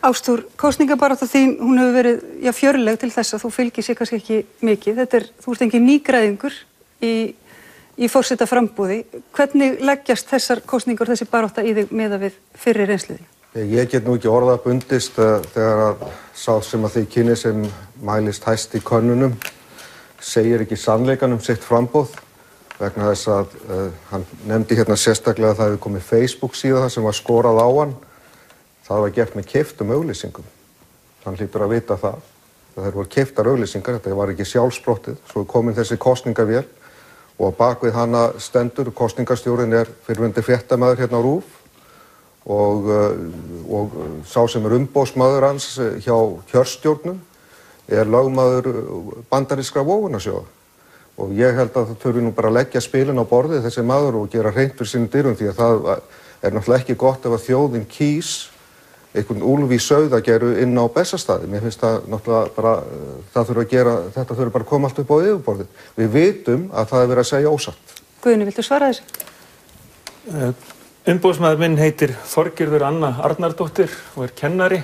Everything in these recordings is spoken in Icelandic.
Ástþór, kosningabarátta þín, hún hefur verið fjörleg til þess að þú fylgir sér kannski ekki mikið. Þú ert engin nýgræðingur í forsetaframboði. Hvernig leggjast þessar kosningar og þessi barátta í þig miðað við fyrri reynsluði? Ég get nú ekki orða bundist þegar að sá sem að þið kynni sem mælist hæst í könnunum segir ekki sannleikann sitt framboð vegna þess að hann nefndi hérna sérstaklega að það hefði komið Facebook síða sem var skorað á hann. Það var gert með keyptum auglýsingum. Hann hlýtur að vita það. Það voru keyptar auglýsingar, þetta var ekki sjálfsprottið. Svo komin þessi kosningavél og á bakvið hana stendur kosningastjórinn fyrrverandi fréttamaður hérna á RÚV og sá sem umboðsmaður hans hjá kjörstjórnum lögmaður bandarískra vogunarsjóða. Og ég held að það þurfi nú bara að leggja spilin á borðið þessi maður og gera hreint fyrir sínum dyrum því að það náttúrulega ekki gott ef að þjóðin kýs einhvern úlf í sauðageru inn á Bessastaði. Mér finnst það náttúrulega bara, þetta þurfi bara að koma allt upp á yfirborðið. Við vitum að það verið að segja ósatt. Guðni, viltu svara þessu? Umboðsmaður minn heitir Þorgerður Anna Arnardóttir og kennari.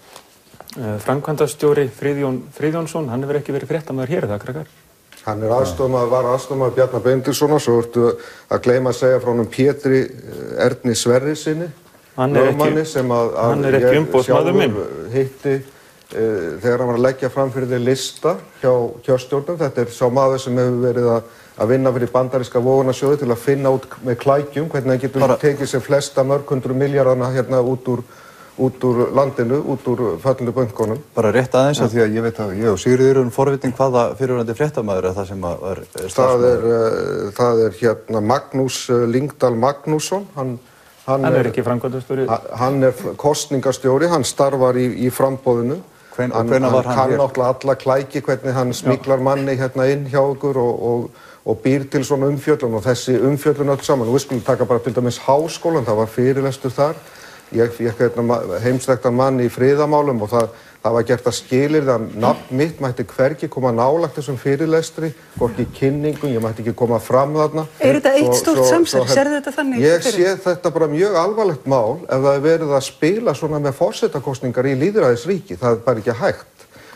Framkvæmdastjóri Friðjón Friðjónsson, hann hefur ekki verið fréttamaður hér, það krakkar? Hann var aðstoðarmaður Bjarna Benediktssonar, svo ertu að gleyma að segja frá honum Pétri Erni Sverrissyni, lögmanni sem hann er ekki umboðsmaður minn. Hitti þegar hann var að leggja fram fyrir þeir lista hjá kjörstjórnum. Þetta sá maður sem hefur verið að vinna fyrir bandaríska vogunarsjóði til að finna út með klækjum hvernig hann getur tekið sér flesta mörg hundruð milljarðana hérna út úr landinu, út úr fallinu bönkunum. Bara rétt aðeins af því að ég veit að ég og Sigríður erum forvitin hvaða fyrirverandi fréttamaður það sem var starfsmaður. Það er hérna Magnús Lyngdal Magnússon. Hann er ekki framkvæmdastjóri. Hann er kosningastjóri, hann starfar í framboðinu. Hvenær var hann hér? Hann náttúrulega alla klæki hvernig hann smyglar manni hérna inn hjá okkur og býr til svona umfjöllun og þessi umfjöllun öll saman. Við skulum taka bara til dæmis háskólan, það var fyrirlestur þar. Ég fékk heimsþekktan mann í friðamálum og það var gert að skilyrði að nafn mitt mætti hvergi koma nálægt þessum fyrirlestri, hvorki kynningum, ég mætti ekki koma fram þarna. Er þetta eitt stórt samsæri? Sérðu þetta þannig? Ég sé þetta bara mjög alvarlegt mál ef það verið að spila svona með forsetakosningar í lýðræðisríki, það bara ekki hægt.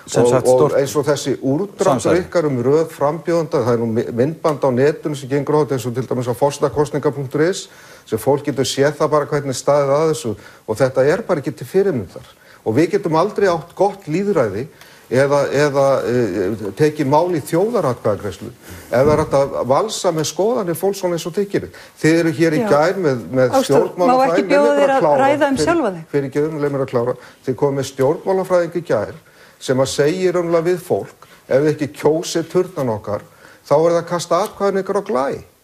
Og eins og þessi úrdráttur ykkar röð frambjóðenda, það nú myndband á netinu sem gengur á þetta eins og til dæmis á forsetakosningar.is sem fólk getur séð það bara hvernig staðið að þessu og þetta bara ekki til fyrirmyndar. Og við getum aldrei átt gott lýðræði eða tekið mál í þjóðaratkvæðagreiðslu eða hægt að valsa með skoðanir fólks svona eins og þykir. Þið eru hér í gær með stjórnmálafræðing. Má ekki bjóða þér að ræða sjálfa þig? Fyrirgefðu, leið mér að klára. Þið komið með stjórnmálafræðing í gær sem að segja raunlega við fólk ef þið ekki kjósið turnan okkar þá það að kasta atkvæðin ykkur á glæ.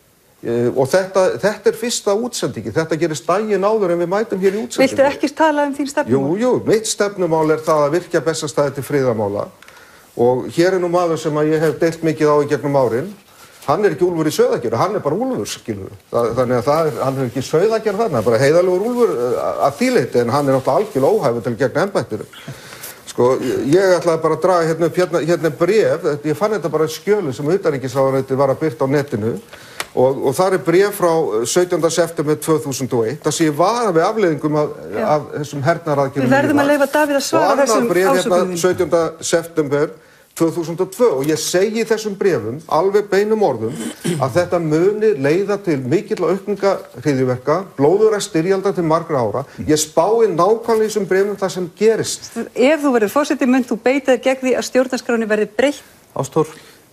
Og þetta fyrsta útsendingi, þetta gerist daginn áður en við mætum hér í útsendingu. Viltu ekki tala þín stefnumál? Jú, mitt stefnumál það að virkja Bessastaði til friðarmála og hér nú maður sem að ég hef deilt mikið á í gegnum árin. Hann ekki úlfur í sauðageru, hann bara úlfur, skilur. Þannig að hann ekki sauðageru þarna, bara heiðarlegur úlfur að því leyti en hann náttúrulega algjörlega óhæfur til gegn embættinu. Sko, ég ætlaði bara að draga hérna bréf, ég fann þetta bara skjölu sem utanríkisráðuneytið var að birta á netinu og þar bréf frá 17. september 2001, það sé vara við afleiðingum af þessum hernaðaraðgerðum. Við verðum að leyfa Davíð að svara þessum ásökunum. Og annað bréf 17. september 2002 og ég segi í þessum bréfum alveg beinum orðum að þetta muni leiða til mikilla aukninga hryðjuverka, blóðugra styrjalda til margra ára. Ég spái nákvæmlega í þessum bréfum það sem gerist. Ef þú verður forseti, munt þú beita þér gegn því að stjórnarskráni verði breytt? Ástþór?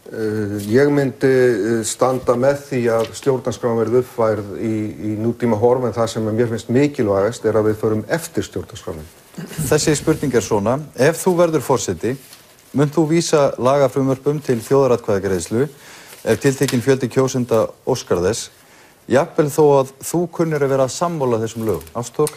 Ég myndi standa með því að stjórnarskráin verði uppfærð í nútíma horf en það sem mér finnst mikilvægast að við förum eftir stjórnarskráin. Þessi spurning svona, ef þú verður forseti munt þú vísa lagafrumvörpum til þjóðaratkvæðagreiðslu ef tiltekinn fjöldi kjósenda óskar þess, jafnvel þó að þú kunnir að vera sammála þessum lögum. Ástþór?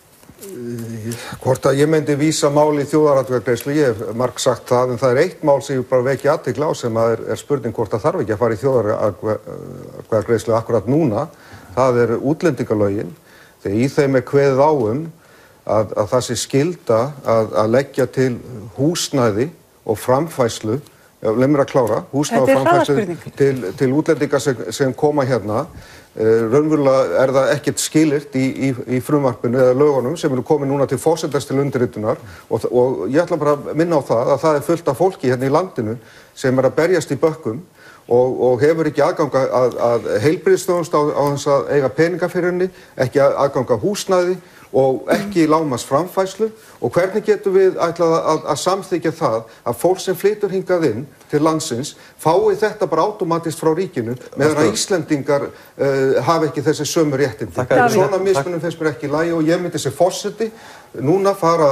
Hvort að ég myndi vísa máli í þjóðaratkvæðagreiðslu, ég hef margt sagt það, en það eitt mál sem ég bara veki athygli á sem að spurning hvort að þarf ekki að fara í þjóðaratkvæðagreiðslu akkurat núna, það útlendingalögin, þegar í þeim kveðið á að það sé skylda að leggja til húsnæði og framfærslu leið mér að klára, húsnæðisframfærslu til útlendinga sem koma hérna. Raunverulega það ekkert skilyrt í frumvarpinu eða lögunum sem eru komið núna til forsetans til undirritunar og ég ætla bara að minna á það að það fullt af fólki hérna í landinu sem að berjast í bökkum og hefur ekki aðgang að heilbrigðisþjónustu á þess að eiga peninga fyrir henni, ekki aðgang að húsnæði og ekki lágmarksframfærslu og hvernig getum við ætlað að samþykkja það að fólk sem flytur hingað inn til landsins fái þetta bara automatist frá ríkinu meðan að Íslendingar hafa ekki þessi sömu réttindi. Svona mismunum finnst mér ekki í lagi og ég myndi sem forseti núna fara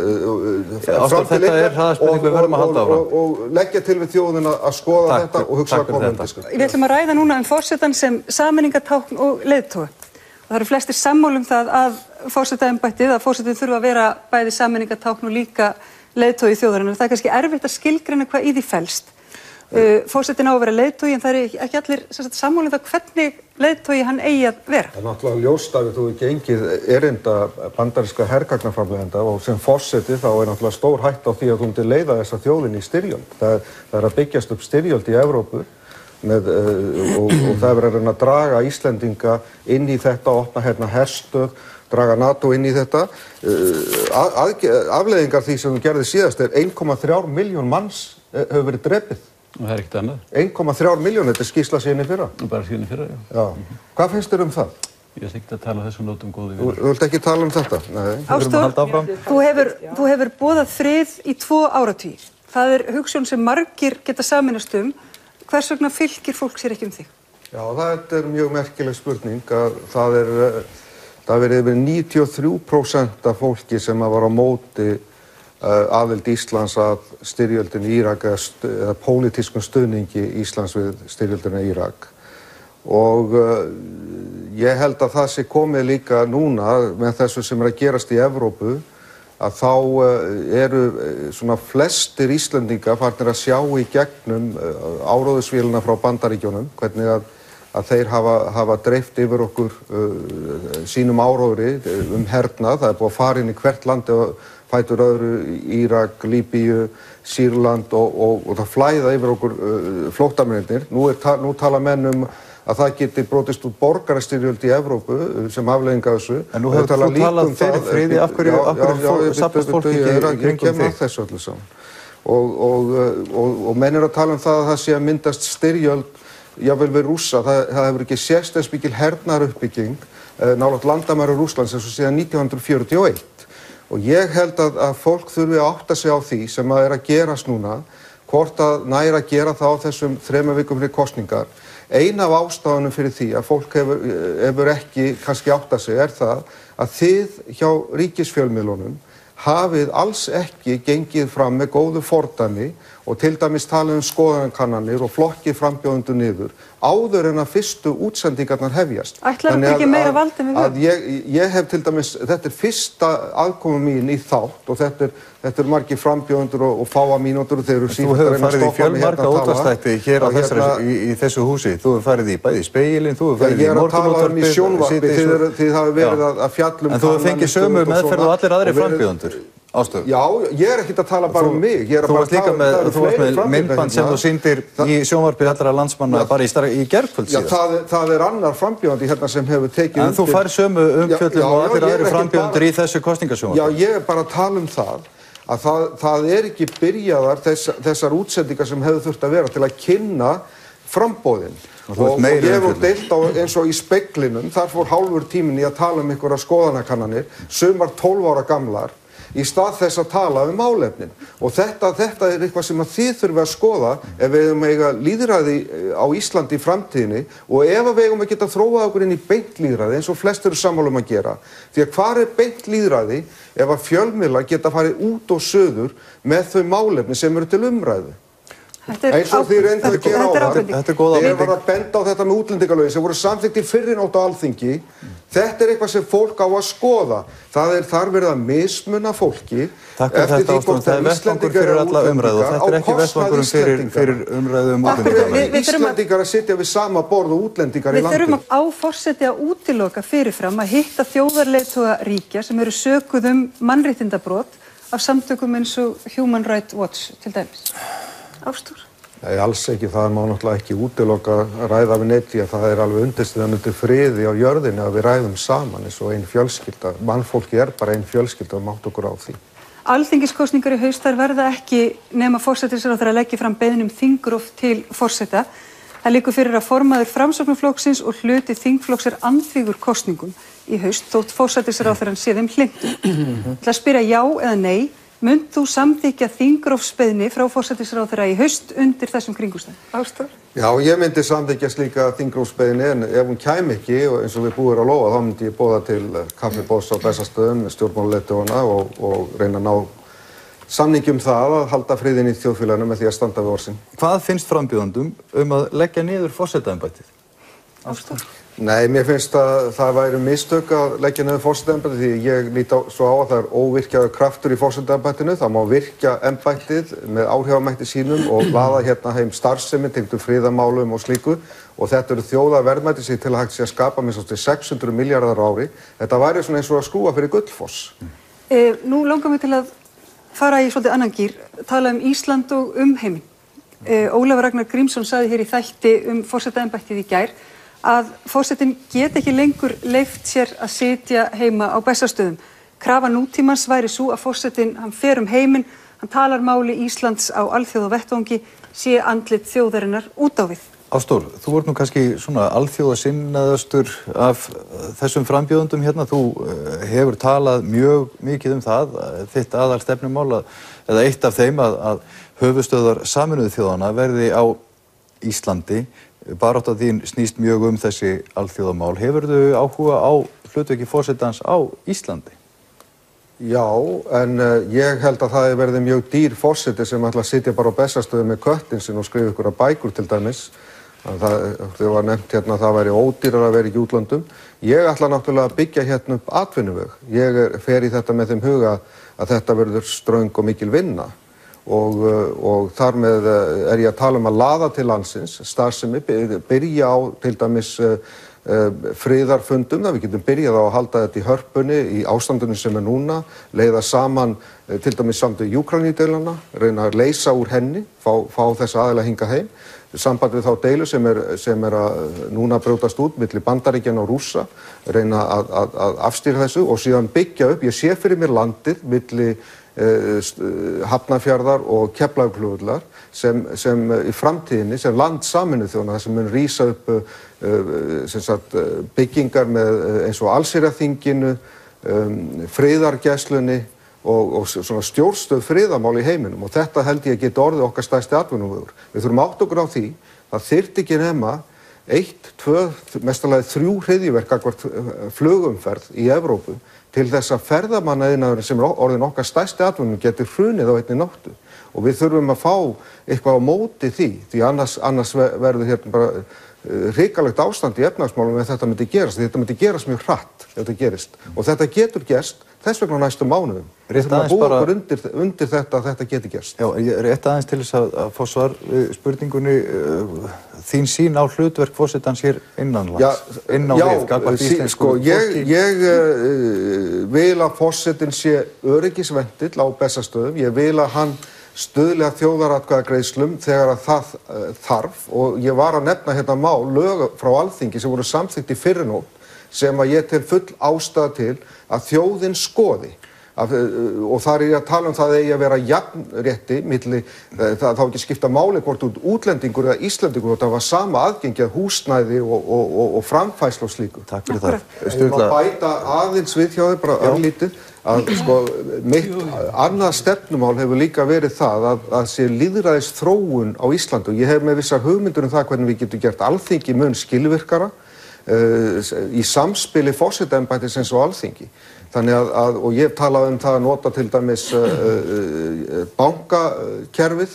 fram til ykkar og leggja til við þjóðina að skoða þetta og hugsa að koma undir. Við ætlum að ræða núna forsetann sem sameiningartákn og leiðtoga. Það eru flestir sammála það að forsetaembættið, að forsetinn þurfa að vera bæði sameiningartákn og líka leiðtogi þjóðarinnar. Það kannski erfitt að skilgreina hvað í því felst. Forsetinn á að vera leiðtogi en það ekki allir sammála það hvernig leiðtogi hann eigi að vera. Það náttúrulega ljóst að þú gengið erinda bandaríska hergagnaframleiðenda og sem forseti þá náttúrulega stór hætta á því að þú myndir leiða þessa þjóðin í styrjöld. Það að byggjast upp styrjöld í Evrópu og það verður að reyna að draga Íslendinga inn í þetta, opna hérna herstöð, draga NATO inn í þetta. Afleiðingar því sem þú gerði síðast 1,3 milljón manns hefur verið drepið. Og það ekkert annað. 1,3 milljón, þetta skýrsla síðan í fyrra. Bara síðan í fyrra, já. Hvað finnst þér það? Ég ætla ekki að tala þessum nótum góði við. Þú vilt ekki tala þetta? Nei. Ástór, þú hefur boðað frið í 2 áratugi. Það hugsjón sem margir geta sameinast Hvers vegna fylgir fólk sér ekki þig? Já, það mjög merkileg spurning að það verið yfir 93% af fólki sem var á móti aðild Íslands að styrjöldin í Írak eða pólitískum stuðningi Íslands við styrjöldina í Írak. Og ég held að það sé komið líka núna með þessu sem að gerast í Evrópu að þá eru svona flestir Íslendinga farnir að sjá í gegnum áróðursvélina frá Bandaríkjunum, hvernig að þeir hafa dreift yfir okkur sínum áróðri hernað. Það búið að fara inn í hvert landi og fætur öðru, Írak, Líbíu, Sýrland og það flæða yfir okkur flóttamennirnir. Nú tala menn að það geti brotist út borgarastyrjöld í Evrópu sem afleiðinga þessu. En nú hefur þú talað fyrir friði, af hverju safnast fólk ekki kringum þig? Þessu öllu saman. Og menn að tala það að það sé að myndast styrjöld, jável við Rússa, það hefur ekki sést eins mikil hernaðaruppbygging nálægt landamæri Rússlands eins og síðan 1941. Og ég held að fólk þurfi að átta sig á því sem að að gerast núna, hvort að næra að gera það á þessum 3 vikum fyrir kosningar. Ein af ástafanum fyrir því að fólk hefur ekki kannski áttað sig það að þið hjá ríkisfjölmiðlunum hafið alls ekki gengið fram með góðu fordæmi og til dæmis talað skoðanakannanir og flokkið frambjóðendur niður áður en að fyrstu útsendingarnar hefjast. Ætlarðu ekki meira vald en við höfum? Ég hef til dæmis, þetta fyrsta aðkoma mín í þátt og þetta margir frambjóðendur og fáa mínútur þeir eru sífellt að reyna að stoppa mig hérna að tala. Þú hefur farið í fjölmarga útvarpsþætti hér í þessu húsi. Þú hefur farið í bæði Spegilinn, þú hefur farið í Morgunútvarpið. Ég er að tala í sjónvarpi, þið hafi verið að fjalla En þú hefur fengið sömu meðferð og allir aðrir frambjóðendur. Ástöð. Já, ég er ekkert að tala bara mig. Þú varst líka með myndband sem þú sýndir í sjónvarpi allra landsmanna bara í gærkvöld síðan. Já, það annar frambjóðandi hérna sem hefur tekið undir. En þú færð sömu umfjöllun og allir aðrir frambjóðandur í þessu kosningasjónvarpi. Já, ég er bara að tala það að það ekki byrjaðar þessar útsendingar sem hefur þurft að vera til að kynna framboðin. Og ég hef deilt á eins og í Speglinum, þar fór hálfur tíminn í að tala einhverja skoðanakannanir, sumar 12 ára gamlar, í stað þess að tala málefnin. Og þetta eitthvað sem að þið þurfum að skoða ef við eigum að eiga lýðræði á Íslandi í framtíðinni og ef við eigum að geta þróað okkur inn í beint lýðræði eins og flest eru sammála að gera. Því að hvar beint lýðræði ef að fjölmiðlar geta farið út og söður með þau málefni sem eru til umræðu? Eins og þið reyndu að gera þeir var að benda á þetta með útlendingalögin sem voru samþykkt í fyrrinótt á Alþingi. Þetta eitthvað sem fólk á að skoða. Þar verið að mismuna fólki eftir því hvort það Íslendingar eru útlendingar á kostnað Íslendingar. Fyrir umræðu útlendingar. Íslendingar að sitja við sama borð og útlendingar í landinu. Við þurfum á forseti að útiloka fyrirfram að hitta þjóðarleiðtoga ríkja sem eru sökuð mannréttindabrot af samtökum eins og Human Rights Watch til dæmis. Ástór? Nei, alls ekki. Það má náttúrulega ekki útiloka að ræða við neitt því að það alveg undirstaðan undir friði á jörðinni að við ræðum saman eins og ein fjölskylda. Mannfólki bara ein fjölskylda og mátt okkur á því. Alþingiskosningar í haust verða ekki nema forsætisráðherra leggi fram beiðni þingrof til forseta. Það liggur fyrir að formaður Framsóknarflokksins og hluti þingflokks andvígur kosningum í haust þótt forsætisráðherrann sé þeim hlynntur. Ég ætla að spyrja já eða nei. Munt þú samþykkja þingrófsbeiðni frá forsætisráðherra í haust undir þessum kringumstæðum? Ástvar? Já, ég myndi samþykkja slíka þingrófsbeiðni en ef hún kæmi ekki og eins og við búum að lofa þá myndi ég boða til kaffiboðs á Bessastöðum með stjórnmálaleiðtogana og reyna að ná samningi það að halda friðinn í þjóðfélaginu með því að standa við orð sín. Hvað finnst frambjóðendum að leggja niður forsetaembættið? Ástvar? Nei, mér finnst að það væri mistök að leggja niður forsetaembættið því ég lít svo á að það óvirkjaður kraftur í forsetaembættinu. Það má virkja embættið með áhrifamætti sínum og laða hérna heim starfsemi tengdur friðarmálum og slíku og þetta eru þjóðarverðmæti sig til að hægt sé að skapa með 600 milljarðar á ári. Þetta væri svona eins og að skrúfa fyrir Gullfoss. Nú langar mig til að fara í svolítið annan gír, tala Ísland og heiminn. Ólafur Ragnar Grímsson sagði hér í þætti forsetaembættið í gær að forsetinn get ekki lengur leyft sér að sitja heima á Bessastöðum. Krafa nútímans væri svo að forsetinn, hann fer heiminn, hann talar máli Íslands á alþjóðavettvangi, sé andlit þjóðarinnar út á við. Ástór, þú ert nú kannski svona alþjóðasinnaðastur af þessum frambjóðendum hérna. Þú hefur talað mjög mikið það, þitt aðalstefnumál, eða eitt af þeim að höfuðstöðvar Sameinuðu þjóðanna verði á Íslandi. Barátta þín snýst mjög þessi alþjóðamál. Hefurðu áhuga á hlutverki forsetans á Íslandi? Já, en ég held að það verði mjög dýr forseti sem ætla að sitja bara á Bessastöðum með köttinn sinn og skrifa ykkur bækur til dæmis. Það var nefnt hérna að það væri ódýrar að vera í útlöndum. Ég ætla náttúrulega að byggja hérna upp atvinnuveg. Ég fer í þetta með þeim huga að þetta verður ströng og mikil vinna. Og þar með ég að tala að laða til landsins, starfsemi, byrja á til dæmis friðarfundum, það við getum byrjað á að halda þetta í hörpunni, í ástandinu sem núna, leiða saman til dæmis samtöku Úkraínudeiluna, reyna að leysa úr henni, fá þessa aðila hingað heim, samband við þá deilu sem að núna brjótast út milli Bandaríkjanna og Rússa, reyna að afstýra þessu og síðan byggja upp, ég sé fyrir mér landið milli Hafnarfjarðar og Keflavíkurflugvallar sem í framtíðinni sem land Sameinuðu þjóðanna þar sem mun rísa upp byggingar með eins og allsherjarþinginu, friðargæslunni og svona stjórnstöð friðarmál í heiminum og þetta held ég að geta orðið okkar stærsti atvinnuvegur. Við þurfum átt okkur á því það þyrfti ekki nema 1, 2, mestalagi 3 hryðjuverk gagnvart flugumferð í Evrópu til þess að ferðamannaiðnaðurinn sem orðin okkar stærsti atvinnum getur hrunið á einni nóttu og við þurfum að fá eitthvað á móti því annars verður hérna bara hrikalegt ástand í efnahagsmálum ef þetta myndi gerast mjög hratt ef þetta gerist og þetta getur gerst þess vegna á næstu mánuðum. Við þurfum að búa okkur undir þetta að þetta geti gerst. Já, rétt aðeins til þess að fá svar spurningunni þín sín á hlutverk forsetans hér innanlands, inn á við, gagnvart íslensku fólki. Ég vil að forsetinn sé öryggisvendill á Bessastöðum, ég vil að hann stuðli að þjóðaratkvæðagreiðslum þegar að það þarf og ég var að nefna hérna lög frá Alþingi sem voru samþykkt í fyrrinótt sem að ég tel full ástæða til að þjóðin skoði og þar ég að tala það eigi að vera jafnrétti milli það þá ekki skipta máli hvort út útlendingur eða Íslendingur það var sama aðgengi að húsnæði og framfærslu og slíku. Takk fyrir það. Ég var að bæta aðeins við hjá þér bara örlítið að mitt annað stefnumál hefur líka verið það að sé lýðræðis þróun á Íslandi og ég hef með vissar hugmyndir það hvernig við getum gert Alþingi mun skilvirkara í samspili forsetaembættisins og Alþingi. Þannig og ég talaði það að nota til dæmis bankakerfið,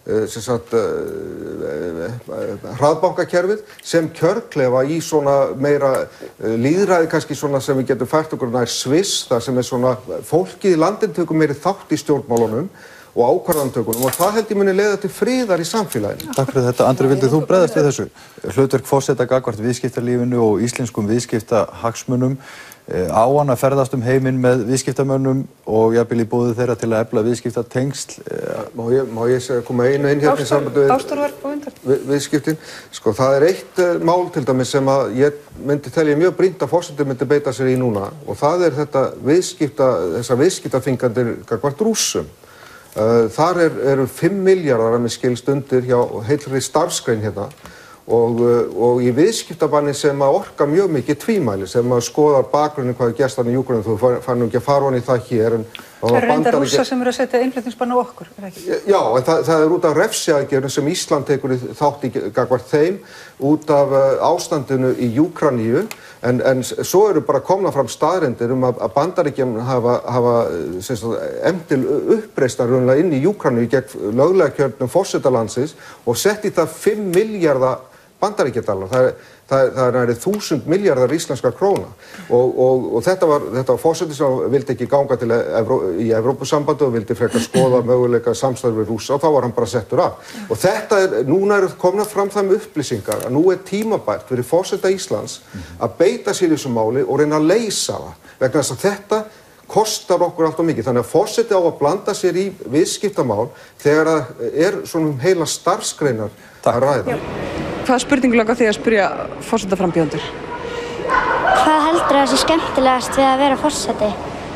hraðbankakerfið sem kjörklefa í svona meira lýðræði kannski svona sem við getum fært okkur nær Sviss, þar sem svona fólkið í landinu tökum meiri þátt í stjórnmálunum og ákvarðantökunum og það held ég muni leiða til friðar í samfélaginu. Takk fyrir þetta. Andri, vildi þú bregðast við þessu? Hlutverk forseta gagnvart viðskiptalífinu og íslenskum viðskiptahagsmunum. Á hann að ferðast heiminn með viðskiptamönnum og jafnvel í boði þeirra til að efla viðskiptatengsl? Má ég segja koma einu inn hérna í sambandi við viðskiptin? Sko, það eitt mál til dæmis sem að ég myndi telja mjög brýnt að forseti myndi beita sér í núna og það þetta þessar viðskiptaþvinganir gagnvart Rússum. Þar eru 5 milljarðar að mér skilst undir hjá heilri starfsgrein hérna og í viðskiptabanni sem að orka mjög mikið tvímæli sem að skoðar bakgrunni hvað gerst þarna í Úkraínu, þú fær nú ekki að fara honi í það hér. Það eru reyndar Rússar sem eru að setja innflutningsbann á okkur, ekki? Já, en það út af refsiaðgerðum sem Ísland tekur þátt í gagnvart þeim út af ástandinu í Úkraínu en svo eru bara komna fram staðreyndir að Bandaríkjamenn hafa efnt til uppreisnar raunlega inn í Úkraínu gegn löglega kjörnum forsetalandsins og sett í það 5 milljarða bandaríkjadallar. Það nærri 1000 milljarðar íslenskar króna og þetta var forseti sem vildi ekki ganga í Evrópusambandi og vildi frekar skoða möguleika samstarf við Rússa og þá var hann bara settur af. Og núna eru komna fram þeim upplýsingar að nú tímabært fyrir forseta Íslands að beita sér í þessu máli og reyna að leysa það vegna þess að þetta kostar okkur allt of mikið. Þannig að forseti á að blanda sér í viðskiptamál þegar það svona heila starfsgreinar að ræða. Hvaða spurningu langar þig að spyrja forsetaframbjóðendur? Hvað heldur það sé skemmtilegast við að vera forseti?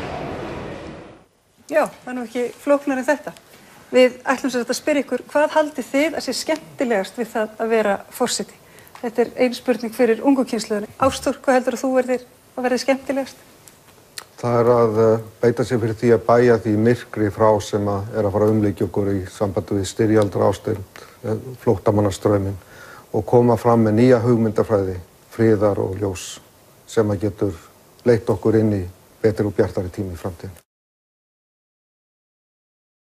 Já, það er nú ekki flóknara en þetta. Við ætlum sér að spyrja ykkur, hvað haldið þið að sé skemmtilegast við það að vera forseti? Þetta ein spurning fyrir ungu kynslóðinni. Ástór, hvað heldur þú verði skemmtilegast? Það að beita sér fyrir því að bæja því myrkri frá sem að fara að umleikja okkur í sambandi við styrjaldarástand, flóttamannastrauminn og koma fram með nýja hugmyndafræði, friðar og ljós sem að getur leitt okkur inn í betri og bjartari tíma í framtíðinni.